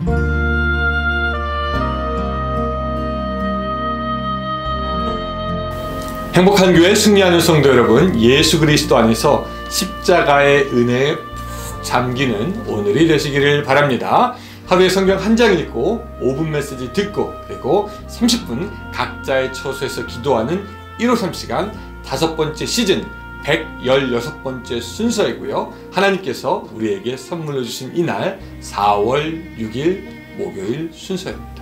행복한 교회 승리하는 성도 여러분, 예수 그리스도 안에서 십자가의 은혜에 잠기는 오늘이 되시기를 바랍니다. 하루에 성경 한 장 읽고 5분 메시지 듣고 그리고 30분 각자의 처소에서 기도하는 153 시간 5번째 시즌 116번째 순서이고요. 하나님께서 우리에게 선물로 주신 이날 4월 6일 목요일 순서입니다.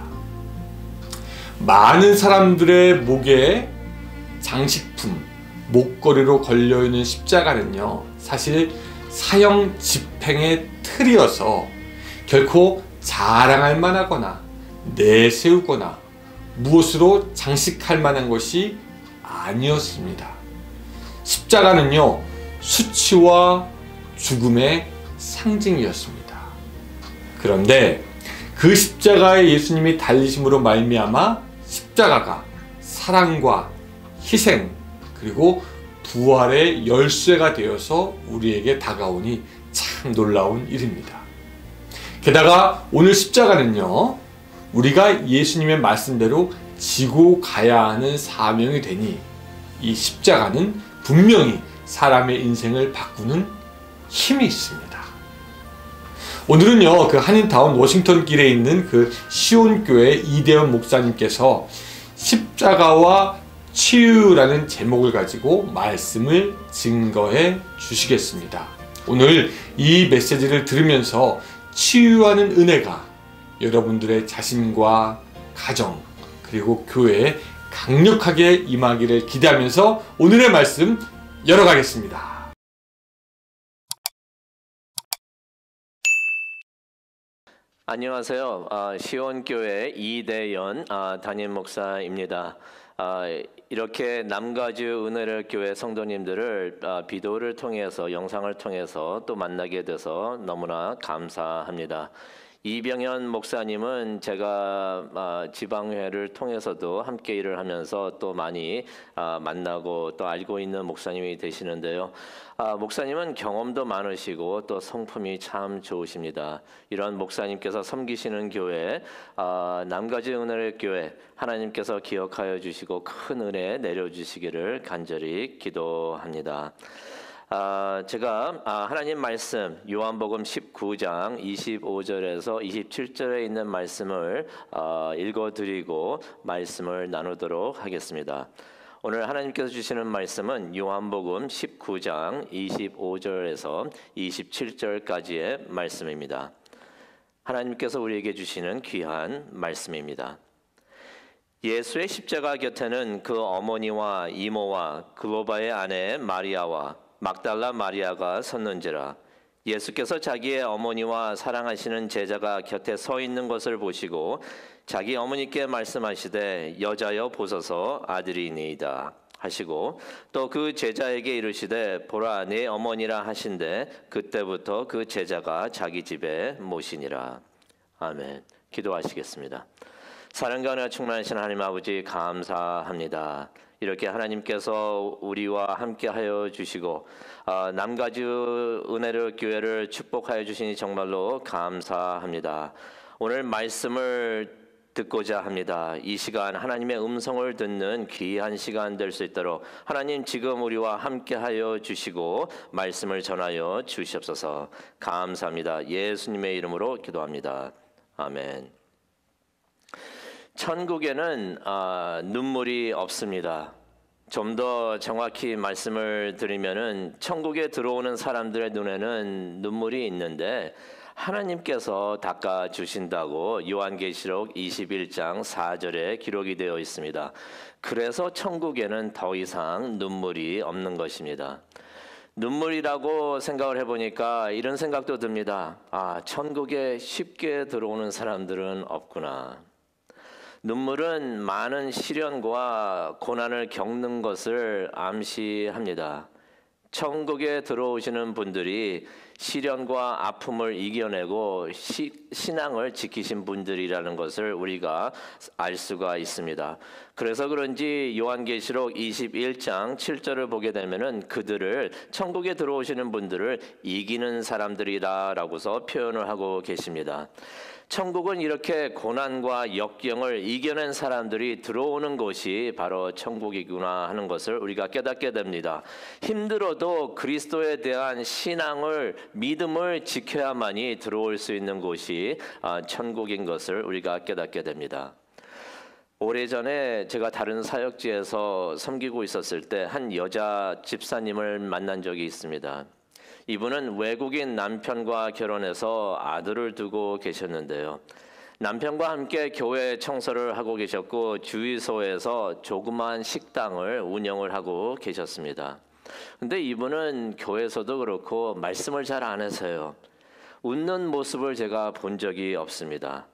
많은 사람들의 목에 장식품, 목걸이로 걸려있는 십자가는요, 사실 사형 집행의 틀이어서 결코 자랑할 만하거나 내세우거나 무엇으로 장식할 만한 것이 아니었습니다. 십자가는요, 수치와 죽음의 상징이었습니다. 그런데 그 십자가에 예수님이 달리심으로 말미암아 십자가가 사랑과 희생 그리고 부활의 열쇠가 되어서 우리에게 다가오니 참 놀라운 일입니다. 게다가 오늘 십자가는요, 우리가 예수님의 말씀대로 지고 가야 하는 사명이 되니 이 십자가는 분명히 사람의 인생을 바꾸는 힘이 있습니다. 오늘은요, 그 한인타운 워싱턴 길에 있는 그 시온교회 이대현 목사님께서 십자가와 치유라는 제목을 가지고 말씀을 증거해 주시겠습니다. 오늘 이 메시지를 들으면서 치유하는 은혜가 여러분들의 자신과 가정 그리고 교회에 강력하게 임하기를 기대하면서 오늘의 말씀 열어가겠습니다. 안녕하세요. 시온교회 이대현 담임 목사입니다. 이렇게 남가주 은혜를 교회 성도님들을 비디오를 통해서 영상을 통해서 또 만나게 돼서 너무나 감사합니다. 이병현 목사님은 제가 지방회를 통해서도 함께 일을 하면서 또 많이 만나고 또 알고 있는 목사님이 되시는데요. 목사님은 경험도 많으시고 또 성품이 참 좋으십니다. 이런 목사님께서 섬기시는 교회, 남가주 은혜의 교회, 하나님께서 기억하여 주시고 큰 은혜 내려주시기를 간절히 기도합니다. 제가 하나님 말씀 요한복음 19장 25절에서 27절에 있는 말씀을 읽어드리고 말씀을 나누도록 하겠습니다. 오늘 하나님께서 주시는 말씀은 요한복음 19장 25절에서 27절까지의 말씀입니다. 하나님께서 우리에게 주시는 귀한 말씀입니다. 예수의 십자가 곁에는 그 어머니와 이모와 글로바의 아내 마리아와 막달라 마리아가 섰는지라. 예수께서 자기의 어머니와 사랑하시는 제자가 곁에 서 있는 것을 보시고 자기 어머니께 말씀하시되 여자여 보소서 아들이니이다 하시고 또 그 제자에게 이르시되 보라 내 어머니라 하신대 그때부터 그 제자가 자기 집에 모시니라. 아멘. 기도하시겠습니다. 사랑과 은혜가 충만하신 하나님 아버지 감사합니다. 이렇게 하나님께서 우리와 함께하여 주시고 남가주 은혜를 교회를 축복하여 주시니 정말로 감사합니다. 오늘 말씀을 듣고자 합니다. 이 시간 하나님의 음성을 듣는 귀한 시간 될 수 있도록 하나님 지금 우리와 함께하여 주시고 말씀을 전하여 주시옵소서. 감사합니다. 예수님의 이름으로 기도합니다. 아멘. 천국에는 눈물이 없습니다. 좀 더 정확히 말씀을 드리면은 천국에 들어오는 사람들의 눈에는 눈물이 있는데 하나님께서 닦아 주신다고 요한계시록 21장 4절에 기록이 되어 있습니다. 그래서 천국에는 더 이상 눈물이 없는 것입니다. 눈물이라고 생각을 해보니까 이런 생각도 듭니다. 천국에 쉽게 들어오는 사람들은 없구나. 눈물은 많은 시련과 고난을 겪는 것을 암시합니다. 천국에 들어오시는 분들이 시련과 아픔을 이겨내고 신앙을 지키신 분들이라는 것을 우리가 알 수가 있습니다. 그래서 그런지 요한계시록 21장 7절을 보게 되면은 그들을 천국에 들어오시는 분들을 이기는 사람들이다라고서 표현을 하고 계십니다. 천국은 이렇게 고난과 역경을 이겨낸 사람들이 들어오는 곳이 바로 천국이구나 하는 것을 우리가 깨닫게 됩니다. 힘들어도 그리스도에 대한 신앙을, 믿음을 지켜야만이 들어올 수 있는 곳이 천국인 것을 우리가 깨닫게 됩니다. 오래전에 제가 다른 사역지에서 섬기고 있었을 때 한 여자 집사님을 만난 적이 있습니다. 이분은 외국인 남편과 결혼해서 아들을 두고 계셨는데요. 남편과 함께 교회 청소를 하고 계셨고 주유소에서 조그마한 식당을 운영을 하고 계셨습니다. 근데 이분은 교회에서도 그렇고 말씀을 잘 안 해서요. 웃는 모습을 제가 본 적이 없습니다.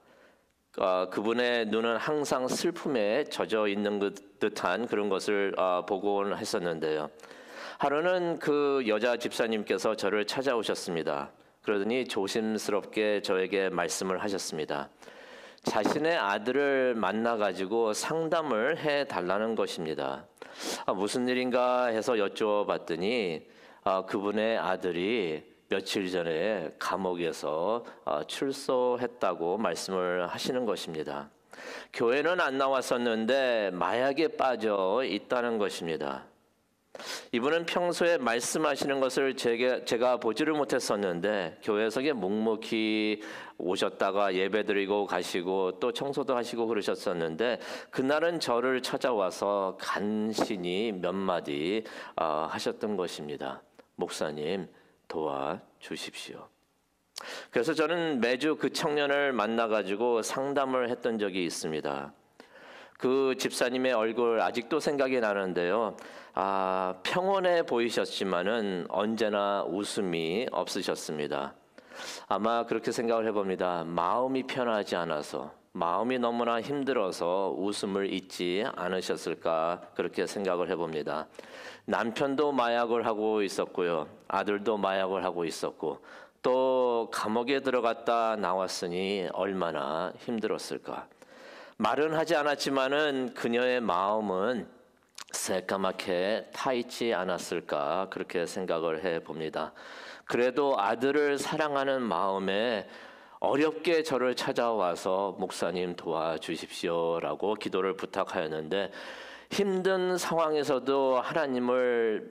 그분의 눈은 항상 슬픔에 젖어 있는 듯한 그런 것을 보곤 했었는데요. 하루는 그 여자 집사님께서 저를 찾아오셨습니다. 그러더니 조심스럽게 저에게 말씀을 하셨습니다. 자신의 아들을 만나가지고 상담을 해달라는 것입니다. 무슨 일인가 해서 여쭤봤더니 그분의 아들이 며칠 전에 감옥에서 출소했다고 말씀을 하시는 것입니다. 교회는 안 나왔었는데 마약에 빠져 있다는 것입니다. 이분은 평소에 말씀하시는 것을 제가 보지를 못했었는데 교회에서 묵묵히 오셨다가 예배드리고 가시고 또 청소도 하시고 그러셨었는데 그날은 저를 찾아와서 간신히 몇 마디 하셨던 것입니다. 목사님 도와주십시오. 그래서 저는 매주 그 청년을 만나가지고 상담을 했던 적이 있습니다. 그 집사님의 얼굴 아직도 생각이 나는데요. 평온해 보이셨지만은 언제나 웃음이 없으셨습니다. 아마 그렇게 생각을 해봅니다. 마음이 편하지 않아서, 마음이 너무나 힘들어서 웃음을 잊지 않으셨을까 그렇게 생각을 해봅니다. 남편도 마약을 하고 있었고요. 아들도 마약을 하고 있었고 또 감옥에 들어갔다 나왔으니 얼마나 힘들었을까. 말은 하지 않았지만은 그녀의 마음은 새까맣게 타 있지 않았을까 그렇게 생각을 해봅니다. 그래도 아들을 사랑하는 마음에 어렵게 저를 찾아와서 목사님 도와주십시오라고 기도를 부탁하였는데 힘든 상황에서도 하나님을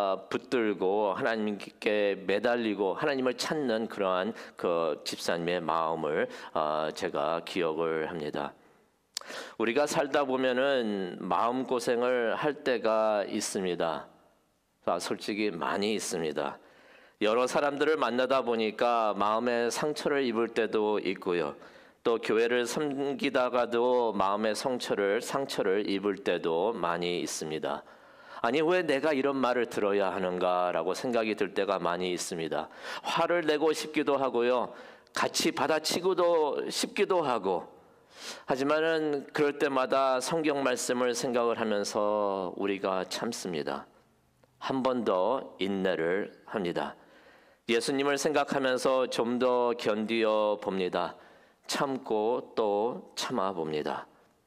붙들고 하나님께 매달리고 하나님을 찾는 그러한 그 집사님의 마음을 제가 기억을 합니다. 우리가 살다 보면은 마음고생을 할 때가 있습니다. 솔직히 많이 있습니다. 여러 사람들을 만나다 보니까 마음에 상처를 입을 때도 있고요. 또 교회를 섬기다가도 마음의 상처를 입을 때도 많이 있습니다. 아니 왜 내가 이런 말을 들어야 하는가라고 생각이 들 때가 많이 있습니다. 화를 내고 싶기도 하고요. 같이 받아치고도 싶기도 하고 하지만은 그럴 때마다 성경 말씀을 생각을 하면서 우리가 참습니다. 한 번 더 인내를 합니다. 예수님을 생각하면서 좀 더 견디어 봅니다. 참고 또 참아 봅니다.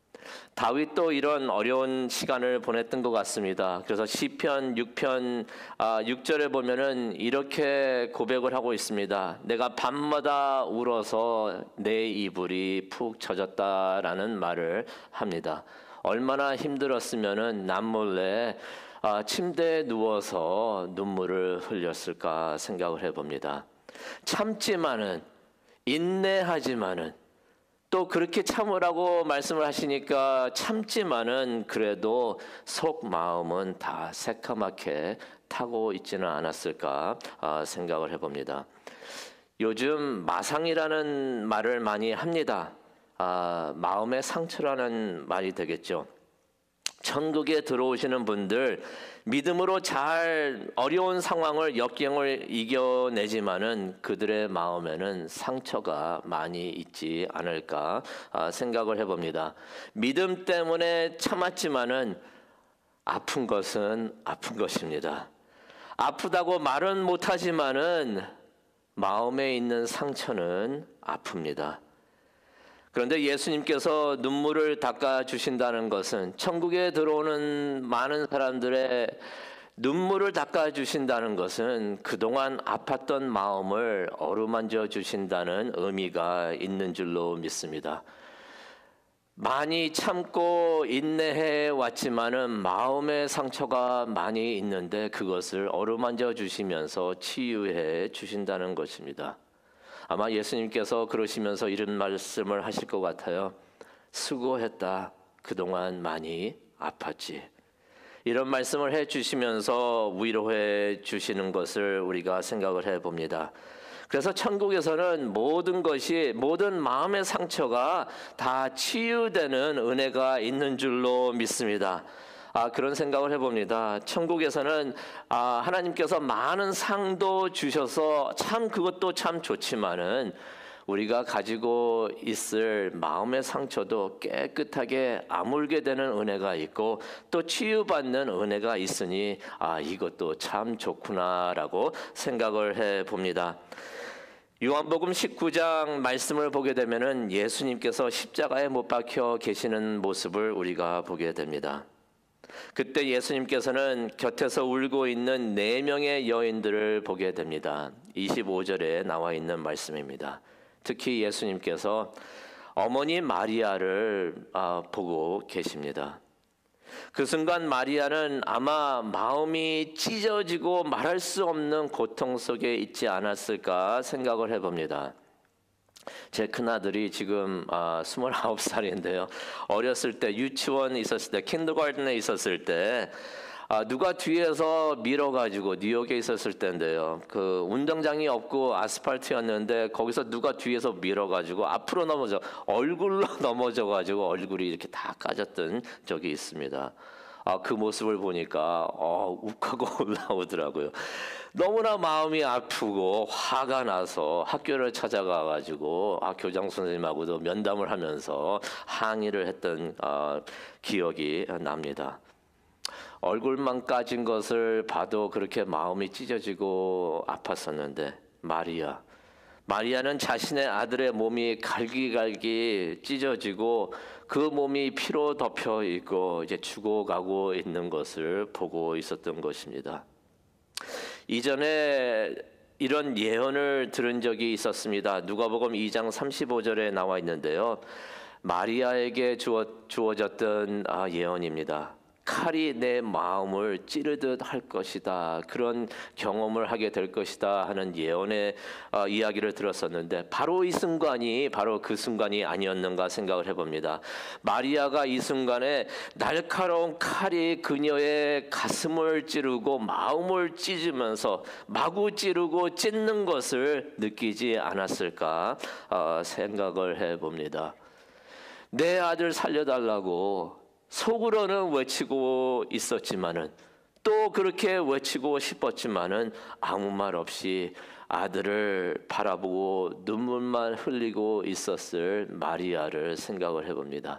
다윗도 이런 어려운 시간을 보냈던 것 같습니다. 그래서 시편 6편 6절에 보면은 이렇게 고백을 하고 있습니다. 내가 밤마다 울어서 내 이불이 푹 젖었다라는 말을 합니다. 얼마나 힘들었으면은 남몰래 침대에 누워서 눈물을 흘렸을까 생각을 해봅니다. 참지만은 인내하지만은 또 그렇게 참으라고 말씀을 하시니까 참지만은 그래도 속 마음은 다 새카맣게 타고 있지는 않았을까 생각을 해봅니다. 요즘 마상이라는 말을 많이 합니다. 마음의 상처라는 말이 되겠죠. 천국에 들어오시는 분들 믿음으로 잘 어려운 상황을 역경을 이겨내지만은 그들의 마음에는 상처가 많이 있지 않을까 생각을 해봅니다. 믿음 때문에 참았지만은 아픈 것은 아픈 것입니다. 아프다고 말은 못하지만은 마음에 있는 상처는 아픕니다. 그런데 예수님께서 눈물을 닦아 주신다는 것은 천국에 들어오는 많은 사람들의 눈물을 닦아주신다는 것은 그동안 아팠던 마음을 어루만져 주신다는 의미가 있는 줄로 믿습니다. 많이 참고 인내해 왔지만은 마음의 상처가 많이 있는데 그것을 어루만져 주시면서 치유해 주신다는 것입니다. 아마 예수님께서 그러시면서 이런 말씀을 하실 것 같아요. 수고했다. 그동안 많이 아팠지. 이런 말씀을 해 주시면서 위로해 주시는 것을 우리가 생각을 해 봅니다. 그래서 천국에서는 모든 것이, 모든 마음의 상처가 다 치유되는 은혜가 있는 줄로 믿습니다. 그런 생각을 해봅니다. 천국에서는 하나님께서 많은 상도 주셔서 참 그것도 참 좋지만은 우리가 가지고 있을 마음의 상처도 깨끗하게 아물게 되는 은혜가 있고 또 치유받는 은혜가 있으니 이것도 참 좋구나라고 생각을 해봅니다. 요한복음 19장 말씀을 보게 되면은 예수님께서 십자가에 못 박혀 계시는 모습을 우리가 보게 됩니다. 그때 예수님께서는 곁에서 울고 있는 4명의 여인들을 보게 됩니다. 25절에 나와 있는 말씀입니다. 특히 예수님께서 어머니 마리아를 보고 계십니다. 그 순간 마리아는 아마 마음이 찢어지고 말할 수 없는 고통 속에 있지 않았을까 생각을 해봅니다. 제 큰아들이 지금 29살인데요. 어렸을 때 유치원 있었을 때, 킨더가든에 있었을 때 누가 뒤에서 밀어가지고 뉴욕에 있었을 때인데요. 그 운동장이 없고 아스팔트였는데 거기서 누가 뒤에서 밀어가지고 앞으로 얼굴로 넘어져가지고 얼굴이 이렇게 다 까졌던 적이 있습니다. 그 모습을 보니까 욱하고 올라오더라고요. 너무나 마음이 아프고 화가 나서 학교를 찾아가가지고 교장 선생님하고도 면담을 하면서 항의를 했던 기억이 납니다. 얼굴만 까진 것을 봐도 그렇게 마음이 찢어지고 아팠었는데 마리아는 자신의 아들의 몸이 갈기갈기 찢어지고 그 몸이 피로 덮여 있고 이제 죽어가고 있는 것을 보고 있었던 것입니다. 이전에 이런 예언을 들은 적이 있었습니다. 누가복음 2장 35절에 나와 있는데요. 마리아에게 주어졌던 예언입니다. 칼이 내 마음을 찌르듯 할 것이다. 그런 경험을 하게 될 것이다 하는 예언의 이야기를 들었었는데 바로 이 순간이 바로 그 순간이 아니었는가 생각을 해봅니다. 마리아가 이 순간에 날카로운 칼이 그녀의 가슴을 찌르고 마음을 찢으면서 마구 찌르고 찢는 것을 느끼지 않았을까 생각을 해봅니다. 내 아들 살려달라고 속으로는 외치고 있었지만은 또 그렇게 외치고 싶었지만은 아무 말 없이 아들을 바라보고 눈물만 흘리고 있었을 마리아를 생각을 해봅니다.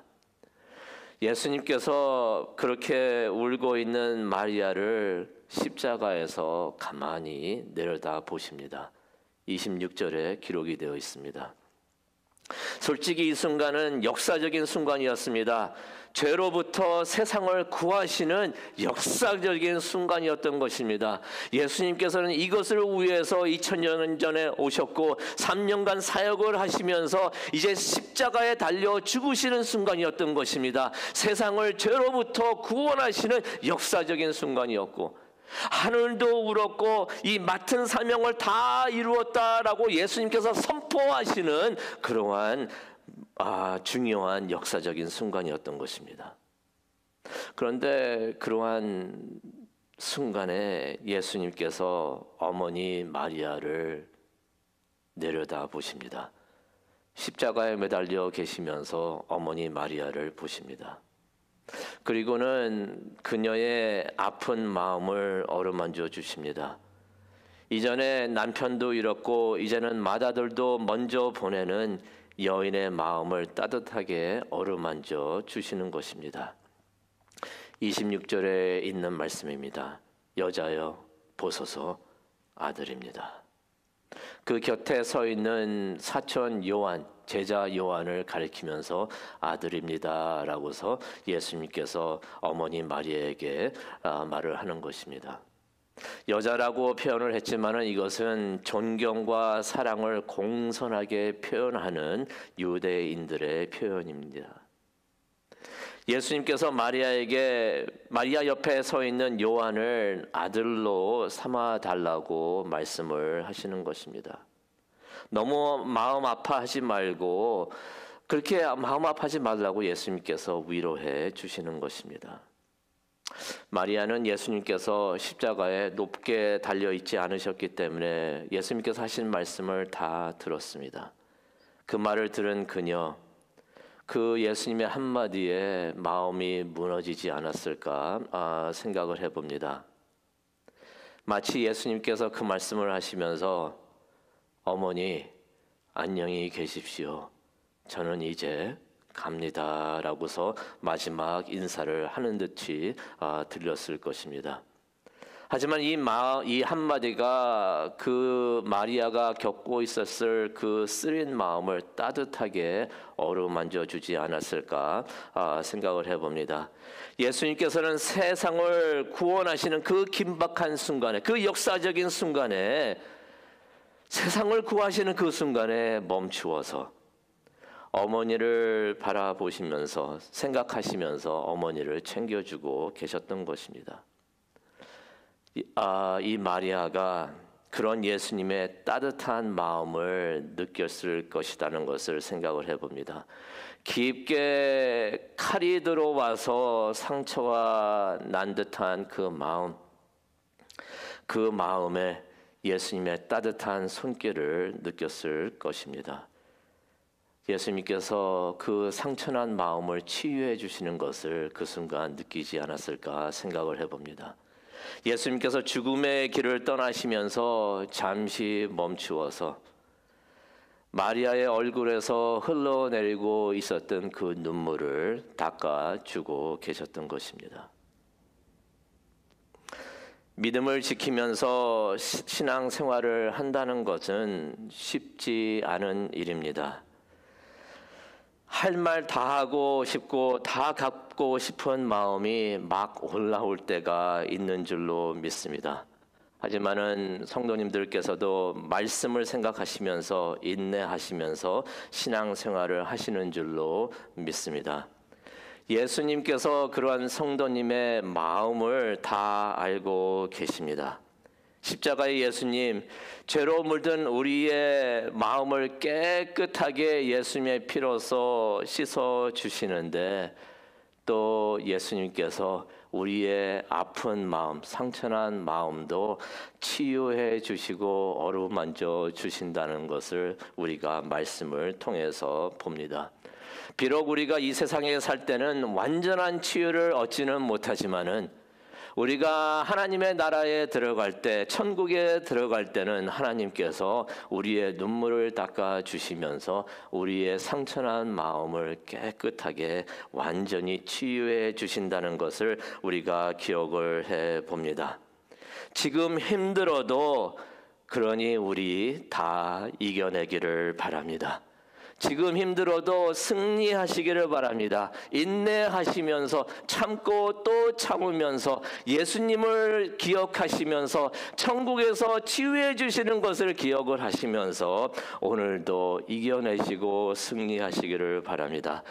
예수님께서 그렇게 울고 있는 마리아를 십자가에서 가만히 내려다 보십니다. 26절에 기록이 되어 있습니다. 솔직히 이 순간은 역사적인 순간이었습니다. 죄로부터 세상을 구하시는 역사적인 순간이었던 것입니다. 예수님께서는 이것을 위해서 2000년 전에 오셨고 3년간 사역을 하시면서 이제 십자가에 달려 죽으시는 순간이었던 것입니다. 세상을 죄로부터 구원하시는 역사적인 순간이었고 하늘도 울었고 이 맡은 사명을 다 이루었다라고 예수님께서 선포하시는 그러한 중요한 역사적인 순간이었던 것입니다. 그런데 그러한 순간에 예수님께서 어머니 마리아를 내려다 보십니다. 십자가에 매달려 계시면서 어머니 마리아를 보십니다. 그리고는 그녀의 아픈 마음을 어루만져 주십니다. 이전에 남편도 잃었고 이제는 맏아들도 먼저 보내는 여인의 마음을 따뜻하게 어루만져 주시는 것입니다. 26절에 있는 말씀입니다. 여자여 보소서 아들입니다. 그 곁에 서 있는 사촌 요한 제자 요한을 가리키면서 아들입니다 라고서 예수님께서 어머니 마리아에게 말을 하는 것입니다. 여자라고 표현을 했지만은 이것은 존경과 사랑을 공손하게 표현하는 유대인들의 표현입니다. 예수님께서 마리아 옆에 서 있는 요한을 아들로 삼아 달라고 말씀을 하시는 것입니다. 너무 마음 아파하지 말고 그렇게 마음 아파하지 말라고 예수님께서 위로해 주시는 것입니다. 마리아는 예수님께서 십자가에 높게 달려 있지 않으셨기 때문에 예수님께서 하신 말씀을 다 들었습니다. 그 말을 들은 그녀, 그 예수님의 한마디에 마음이 무너지지 않았을까 생각을 해봅니다. 마치 예수님께서 그 말씀을 하시면서 어머니 안녕히 계십시오. 저는 이제 갑니다 라고서 마지막 인사를 하는 듯이 들렸을 것입니다. 하지만 이 한마디가 그 마리아가 겪고 있었을 그 쓰린 마음을 따뜻하게 어루만져 주지 않았을까 생각을 해봅니다. 예수님께서는 세상을 구원하시는 그 긴박한 순간에, 그 역사적인 순간에, 세상을 구하시는 그 순간에 멈추어서 어머니를 바라보시면서 생각하시면서 어머니를 챙겨주고 계셨던 것입니다. 이 마리아가 그런 예수님의 따뜻한 마음을 느꼈을 것이라는 것을 생각을 해봅니다. 깊게 칼이 들어와서 상처가 난 듯한 그 마음에 예수님의 따뜻한 손길을 느꼈을 것입니다. 예수님께서 그 상처난 마음을 치유해 주시는 것을 그 순간 느끼지 않았을까 생각을 해봅니다. 예수님께서 죽음의 길을 떠나시면서 잠시 멈추어서 마리아의 얼굴에서 흘러내리고 있었던 그 눈물을 닦아주고 계셨던 것입니다. 믿음을 지키면서 신앙 생활을 한다는 것은 쉽지 않은 일입니다. 할 말 다 하고 싶고 다 갖고 싶은 마음이 막 올라올 때가 있는 줄로 믿습니다. 하지만은 성도님들께서도 말씀을 생각하시면서 인내하시면서 신앙생활을 하시는 줄로 믿습니다. 예수님께서 그러한 성도님의 마음을 다 알고 계십니다. 십자가의 예수님, 죄로 물든 우리의 마음을 깨끗하게 예수님의 피로써 씻어 주시는데 또 예수님께서 우리의 아픈 마음, 상처난 마음도 치유해 주시고 어루만져 주신다는 것을 우리가 말씀을 통해서 봅니다. 비록 우리가 이 세상에 살 때는 완전한 치유를 얻지는 못하지만은 우리가 하나님의 나라에 들어갈 때, 천국에 들어갈 때는 하나님께서 우리의 눈물을 닦아 주시면서 우리의 상처난 마음을 깨끗하게 완전히 치유해 주신다는 것을 우리가 기억을 해 봅니다. 지금 힘들어도 그러니 우리 다 이겨내기를 바랍니다. 지금 힘들어도 승리하시기를 바랍니다. 인내하시면서 참고 또 참으면서 예수님을 기억하시면서 천국에서 치유해 주시는 것을 기억을 하시면서 오늘도 이겨내시고 승리하시기를 바랍니다.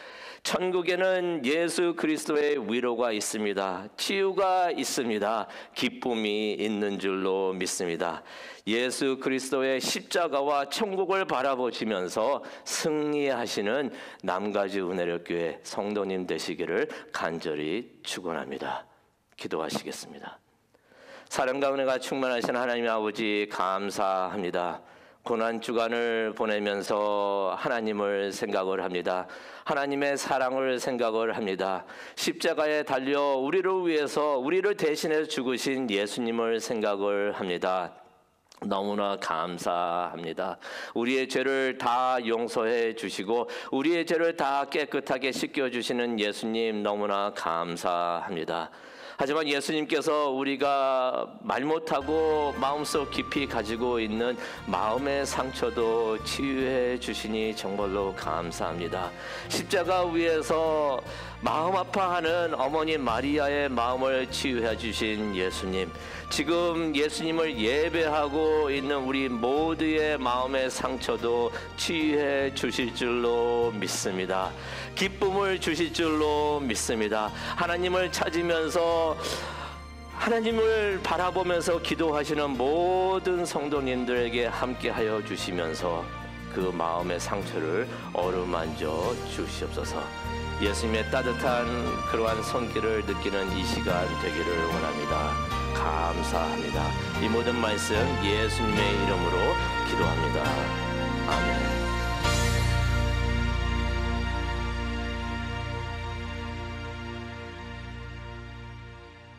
천국에는 예수 그리스도의 위로가 있습니다. 치유가 있습니다. 기쁨이 있는 줄로 믿습니다. 예수 그리스도의 십자가와 천국을 바라보시면서 승리하시는 남가주 은혜력교회 성도님 되시기를 간절히 축원합니다. 기도하시겠습니다. 사랑과 은혜가 충만하신 하나님 아버지 감사합니다. 고난 주간을 보내면서 하나님을 생각을 합니다. 하나님의 사랑을 생각을 합니다. 십자가에 달려 우리를 위해서 우리를 대신해 죽으신 예수님을 생각을 합니다. 너무나 감사합니다. 우리의 죄를 다 용서해 주시고 우리의 죄를 다 깨끗하게 씻겨 주시는 예수님 너무나 감사합니다. 하지만 예수님께서 우리가 말 못하고 마음속 깊이 가지고 있는 마음의 상처도 치유해 주시니 정말로 감사합니다. 십자가 위에서 마음 아파하는 어머니 마리아의 마음을 치유해 주신 예수님, 지금 예수님을 예배하고 있는 우리 모두의 마음의 상처도 치유해 주실 줄로 믿습니다. 기쁨을 주실 줄로 믿습니다. 하나님을 찾으면서 하나님을 바라보면서 기도하시는 모든 성도님들에게 함께하여 주시면서 그 마음의 상처를 어루만져 주시옵소서. 예수님의 따뜻한 그러한 손길을 느끼는 이 시간 되기를 원합니다. 감사합니다. 이 모든 말씀 예수님의 이름으로 기도합니다. 아멘.